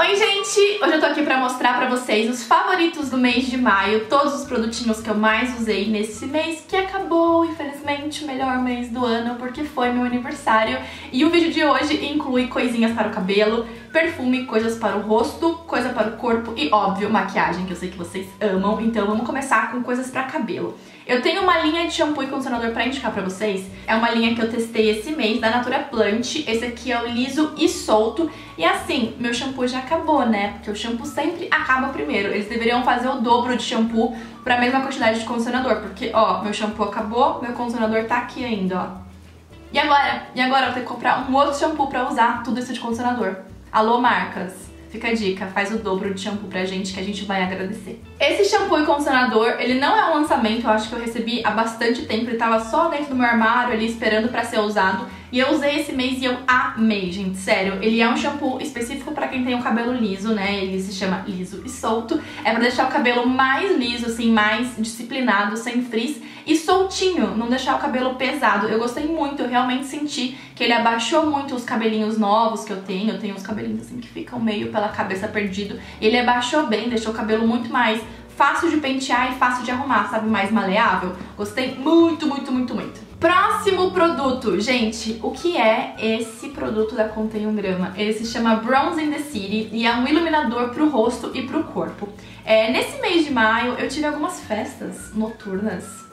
Oi gente! Hoje eu tô aqui pra mostrar pra vocês os favoritos do mês de maio, todos os produtinhos que eu mais usei nesse mês que acabou, infelizmente, o melhor mês do ano porque foi meu aniversário. E o vídeo de hoje inclui coisinhas para o cabelo, perfume, coisas para o rosto, coisa para o corpo e, óbvio, maquiagem, que eu sei que vocês amam. Então vamos começar com coisas pra cabelo. Eu tenho uma linha de shampoo e condicionador pra indicar pra vocês. É uma linha que eu testei esse mês, da Natura Plant. Esse aqui é o liso e solto. E assim, meu shampoo já acabou, né? Porque o shampoo sempre acaba primeiro. Eles deveriam fazer o dobro de shampoo pra mesma quantidade de condicionador. Porque, ó, meu shampoo acabou, meu condicionador tá aqui ainda, ó. E agora? Eu vou ter que comprar um outro shampoo pra usar tudo isso de condicionador. Alô, marcas! Fica a dica, faz o dobro de shampoo pra gente que a gente vai agradecer. Esse shampoo e condicionador, ele não é um lançamento, eu acho que eu recebi há bastante tempo, ele tava só dentro do meu armário ali esperando pra ser usado. E eu usei esse mês e eu amei, gente, sério. Ele é um shampoo específico pra quem tem o cabelo liso, né? Ele se chama liso e solto. É pra deixar o cabelo mais liso, assim, mais disciplinado, sem frizz e soltinho, não deixar o cabelo pesado. Eu gostei muito, eu realmente senti que ele abaixou muito os cabelinhos novos que eu tenho. Eu tenho uns cabelinhos assim que ficam meio pela cabeça perdido. Ele abaixou bem, deixou o cabelo muito mais fácil de pentear e fácil de arrumar, sabe? Mais maleável. Gostei muito, muito, muito, muito. Próximo produto, gente, o que é esse produto da Contém 1 grama? Ele se chama Bronze in the City e é um iluminador pro rosto e pro corpo. Nesse mês de maio eu tive algumas festas noturnas,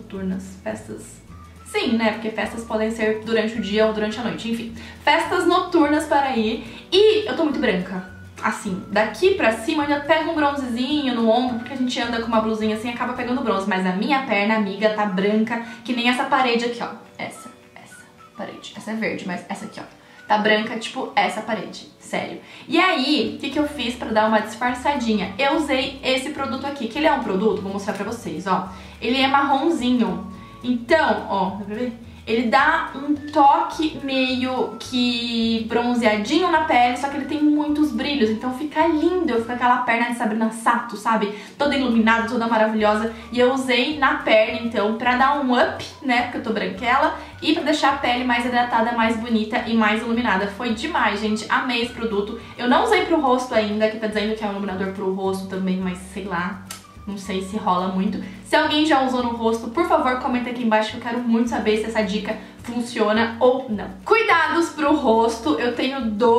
festas... Sim, né, porque festas podem ser durante o dia ou durante a noite, enfim. Festas noturnas para ir e eu tô muito branca. Assim, daqui pra cima eu ainda pego um bronzezinho no ombro, porque a gente anda com uma blusinha assim e acaba pegando bronze. Mas a minha perna, amiga, tá branca, que nem essa parede aqui, ó. Essa parede. Essa é verde, mas essa aqui, ó. Tá branca, tipo essa parede. Sério. E aí, o que eu fiz pra dar uma disfarçadinha? Eu usei esse produto aqui, que ele é um produto, vou mostrar pra vocês, ó. Ele é marronzinho. Então, ó, dá pra ver? Ele dá um toque meio que bronzeadinho na pele, só que ele tem muitos brilhos, então fica lindo. Fica aquela perna de Sabrina Sato, sabe? Toda iluminada, toda maravilhosa. E eu usei na perna, então, pra dar um up, né? Porque eu tô branquela. E pra deixar a pele mais hidratada, mais bonita e mais iluminada. Foi demais, gente. Amei esse produto. Eu não usei pro rosto ainda, que tá dizendo que é um iluminador pro rosto também, mas sei lá. Não sei se rola muito. Se alguém já usou no rosto, por favor, comenta aqui embaixo que eu quero muito saber se essa dica funciona ou não. Cuidados pro rosto, eu tenho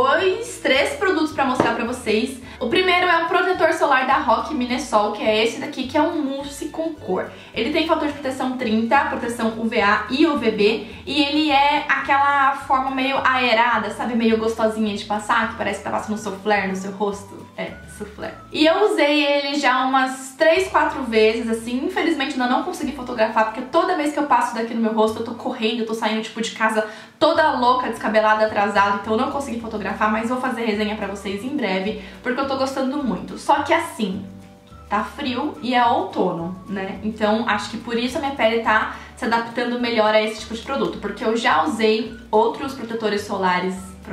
três produtos pra mostrar pra vocês. O primeiro é um protetor solar da Rock Minesol, que é esse daqui, que é um mousse com cor. Ele tem fator de proteção 30, proteção UVA e UVB, e ele é aquela forma meio aerada, sabe? Meio gostosinha de passar, que parece que tá passando soufflé no seu rosto. Soufflé. E eu usei ele já umas 3, 4 vezes, assim. Infelizmente ainda não consegui fotografar, porque toda vez que eu passo daqui no meu rosto eu tô correndo, eu tô saindo tipo de casa toda louca, descabelada, atrasada, então eu não consegui fotografar, mas vou fazer resenha pra vocês em breve, porque eu tô gostando muito. Só que assim, tá frio e é outono, né? Então acho que por isso a minha pele tá se adaptando melhor a esse tipo de produto, porque eu já usei outros protetor solar,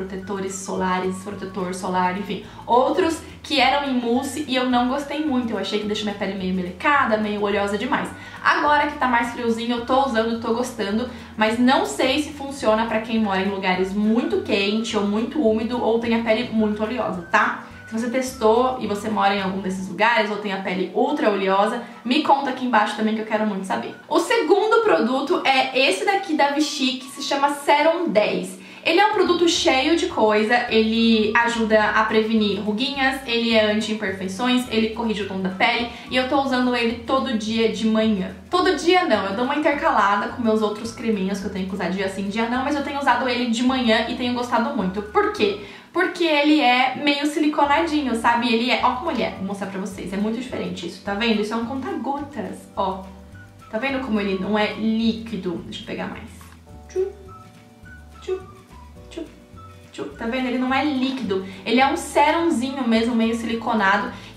enfim, outros que eram em mousse e eu não gostei muito. Eu achei que deixou minha pele meio melecada, meio oleosa demais. Agora que tá mais friozinho, eu tô usando, tô gostando, mas não sei se funciona pra quem mora em lugares muito quente ou muito úmido ou tem a pele muito oleosa, tá? Se você testou e você mora em algum desses lugares ou tem a pele ultra oleosa, me conta aqui embaixo também que eu quero muito saber. O segundo produto é esse daqui da Vichy, que se chama Serum 10. Ele é um produto cheio de coisa, ele ajuda a prevenir ruguinhas, ele é anti-imperfeições, ele corrige o tom da pele e eu tô usando ele todo dia de manhã. Todo dia não, eu dou uma intercalada com meus outros creminhos que eu tenho que usar dia sim, dia não, mas eu tenho usado ele de manhã e tenho gostado muito. Por quê? Porque ele é meio siliconadinho, sabe? Ele é... Ó como ele é, vou mostrar pra vocês, é muito diferente isso, tá vendo? Isso é um conta-gotas, ó. Tá vendo como ele não é líquido? Deixa eu pegar mais. Tchu, tchu. Tá vendo? Ele não é líquido, ele é um serumzinho mesmo, meio siliconado.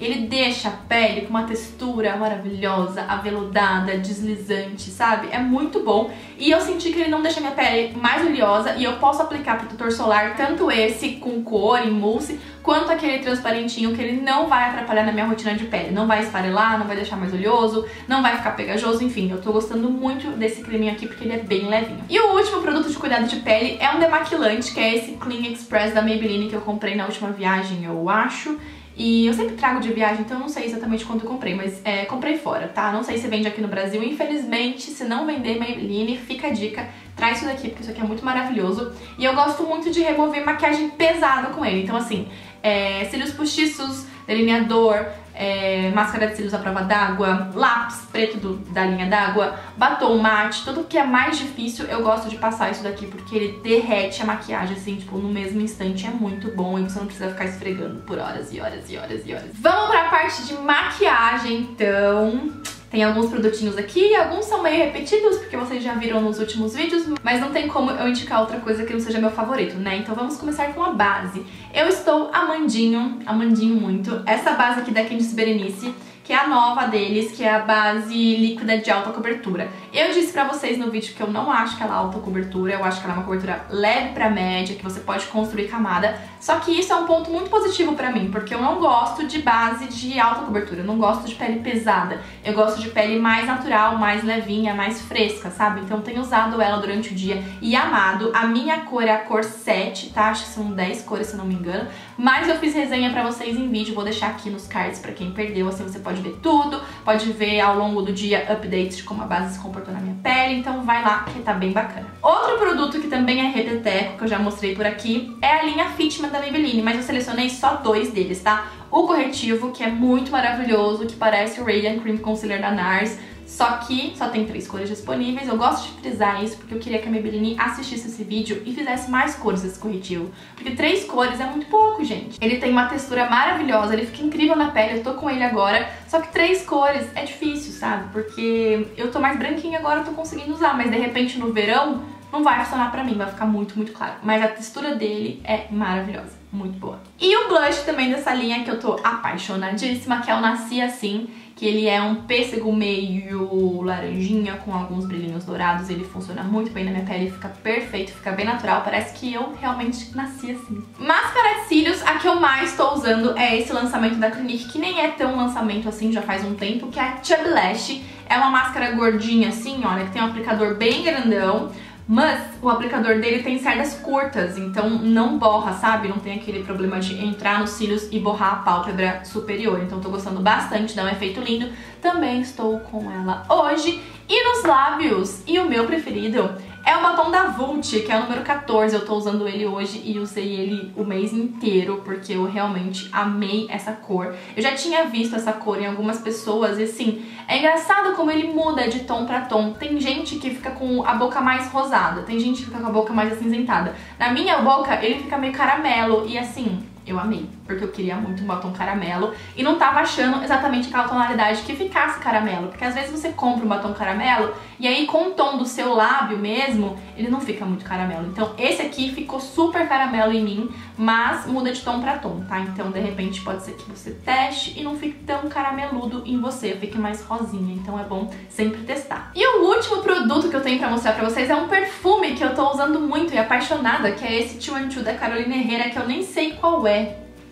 ele deixa a pele com uma textura maravilhosa, aveludada, deslizante, sabe? É muito bom. E eu senti que ele não deixa minha pele mais oleosa e eu posso aplicar protetor solar, tanto esse com cor, em mousse, quanto aquele transparentinho, que ele não vai atrapalhar na minha rotina de pele. Não vai esfarelar, não vai deixar mais oleoso, não vai ficar pegajoso, enfim. Eu tô gostando muito desse creminho aqui porque ele é bem levinho. E o último produto de cuidado de pele é um demaquilante, que é esse Clean Express da Maybelline, que eu comprei na última viagem, eu acho. E eu sempre trago de viagem, então eu não sei exatamente quando eu comprei, mas comprei fora, tá? Não sei se vende aqui no Brasil. Infelizmente, se não vender Maybelline, fica a dica, traz isso daqui, porque isso aqui é muito maravilhoso. E eu gosto muito de remover maquiagem pesada com ele. Então assim, cílios postiços, delineador, máscara de cílios à prova d'água, lápis preto da linha d'água, batom mate, tudo que é mais difícil eu gosto de passar isso daqui, porque ele derrete a maquiagem assim, tipo, no mesmo instante. É muito bom e você não precisa ficar esfregando por horas e horas e horas e horas. Vamos pra parte de maquiagem, então. Tem alguns produtinhos aqui, alguns são meio repetidos, porque vocês já viram nos últimos vídeos, mas não tem como eu indicar outra coisa que não seja meu favorito, né? Então vamos começar com a base. Eu estou amandinho muito, essa base aqui da Candice Berenice, que é a nova deles, que é a base líquida de alta cobertura. Eu disse pra vocês no vídeo que eu não acho que ela é alta cobertura, eu acho que ela é uma cobertura leve pra média, que você pode construir camada, só que isso é um ponto muito positivo pra mim, porque eu não gosto de base de alta cobertura, eu não gosto de pele pesada, eu gosto de pele mais natural, mais levinha, mais fresca, sabe? Então eu tenho usado ela durante o dia e amado. A minha cor é a cor 7, tá? Acho que são 10 cores, se não me engano, mas eu fiz resenha pra vocês em vídeo, vou deixar aqui nos cards pra quem perdeu, assim você pode ver tudo, pode ver ao longo do dia updates de como a base se comportou na minha pele, então vai lá que tá bem bacana. Outro produto que também é repeteco, que eu já mostrei por aqui, é a linha Fitment da Maybelline, mas eu selecionei só 2 deles, tá? O corretivo, que é muito maravilhoso, que parece o Radiant Cream Concealer da NARS, só que só tem 3 cores disponíveis. Eu gosto de frisar isso porque eu queria que a Maybelline assistisse esse vídeo e fizesse mais cores desse corretivo, porque 3 cores é muito pouco, gente. Ele tem uma textura maravilhosa, ele fica incrível na pele, eu tô com ele agora, só que 3 cores é difícil, sabe? Porque eu tô mais branquinha agora, eu tô conseguindo usar, mas de repente no verão não vai funcionar pra mim, vai ficar muito, muito claro. Mas a textura dele é maravilhosa, muito boa. E o blush também dessa linha que eu tô apaixonadíssima, que é o Nasci Assim, que ele é um pêssego meio laranjinha com alguns brilhinhos dourados. Ele funciona muito bem na minha pele, fica perfeito, fica bem natural, parece que eu realmente nasci assim. Máscara de cílios, a que eu mais tô usando é esse lançamento da Clinique, que nem é tão lançamento assim, já faz um tempo, que é a Chubby Lash. É uma máscara gordinha assim, olha, que tem um aplicador bem grandão, mas o aplicador dele tem cerdas curtas, então não borra, sabe? Não tem aquele problema de entrar nos cílios e borrar a pálpebra superior. Então tô gostando bastante, dá um efeito lindo. Também estou com ela hoje. E nos lábios, e o meu preferido é o batom da Vult, que é o número 14. Eu tô usando ele hoje e usei ele o mês inteiro, porque eu realmente amei essa cor. Eu já tinha visto essa cor em algumas pessoas e assim, é engraçado como ele muda de tom pra tom. Tem gente que fica com a boca mais rosada, tem gente que fica com a boca mais acinzentada. Na minha boca, ele fica meio caramelo e assim, eu amei, porque eu queria muito um batom caramelo e não tava achando exatamente aquela tonalidade que ficasse caramelo, porque às vezes você compra um batom caramelo e aí com o tom do seu lábio mesmo, ele não fica muito caramelo. Então esse aqui ficou super caramelo em mim, mas muda de tom pra tom, tá? Então de repente pode ser que você teste e não fique tão carameludo em você, fique mais rosinha, então é bom sempre testar. E o último produto que eu tenho pra mostrar pra vocês é um perfume que eu tô usando muito e apaixonada, que é esse 212 da Carolina Herrera, que eu nem sei qual é.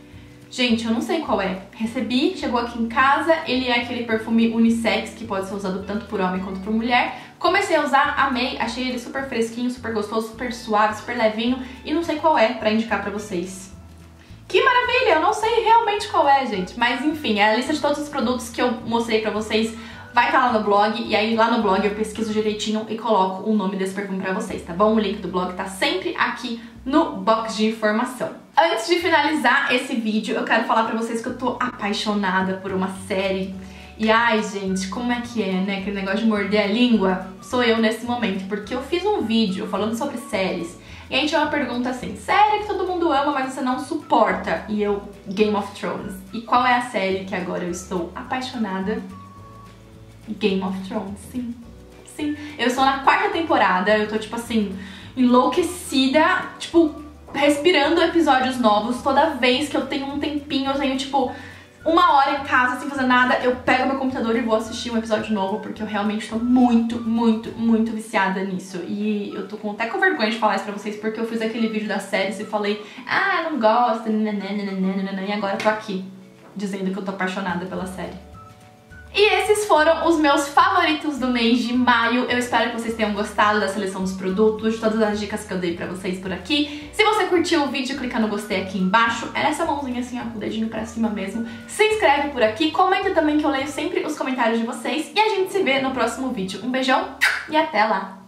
Gente, eu não sei qual é. Recebi, chegou aqui em casa, ele é aquele perfume unissex que pode ser usado tanto por homem quanto por mulher. Comecei a usar, amei, achei ele super fresquinho, super gostoso, super suave, super levinho e não sei qual é pra indicar pra vocês. Que maravilha, eu não sei realmente qual é, gente. Mas enfim, é a lista de todos os produtos que eu mostrei pra vocês vai estar lá no blog, e aí lá no blog eu pesquiso direitinho e coloco o nome desse perfume pra vocês, tá bom? O link do blog tá sempre aqui no box de informação. Antes de finalizar esse vídeo, eu quero falar pra vocês que eu tô apaixonada por uma série. E ai, gente, como é que é, né? Aquele negócio de morder a língua sou eu nesse momento, porque eu fiz um vídeo falando sobre séries. E aí tinha uma pergunta assim, série que todo mundo ama, mas você não suporta? E eu, Game of Thrones. E qual é a série que agora eu estou apaixonada? Game of Thrones, sim. Sim. Eu estou na 4ª temporada, eu tô tipo assim, enlouquecida, tipo, respirando episódios novos. Toda vez que eu tenho um tempinho, eu tenho tipo uma hora em casa sem fazer nada, eu pego meu computador e vou assistir um episódio novo, porque eu realmente tô muito, muito, muito viciada nisso. E eu tô até com vergonha de falar isso pra vocês, porque eu fiz aquele vídeo da série e falei, ah, não gosto, e agora eu tô aqui, dizendo que eu tô apaixonada pela série. E esses foram os meus favoritos do mês de maio. Eu espero que vocês tenham gostado da seleção dos produtos, de todas as dicas que eu dei pra vocês por aqui. Se você curtiu o vídeo, clica no gostei aqui embaixo. É essa mãozinha assim, ó, com o dedinho pra cima mesmo. Se inscreve por aqui, comenta também que eu leio sempre os comentários de vocês. E a gente se vê no próximo vídeo. Um beijão e até lá!